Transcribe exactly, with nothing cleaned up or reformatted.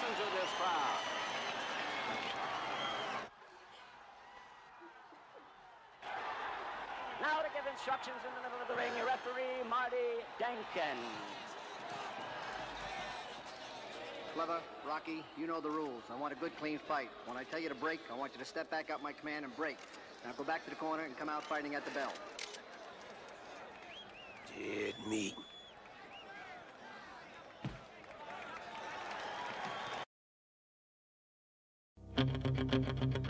listen to this crowd. Now to give instructions in the middle of the ring, your referee, Marty Denkin. Clever, Rocky, you know the rules. I want a good, clean fight. When I tell you to break, I want you to step back out my command and break. Now go back to the corner and come out fighting at the bell. Dead meat. Thank you.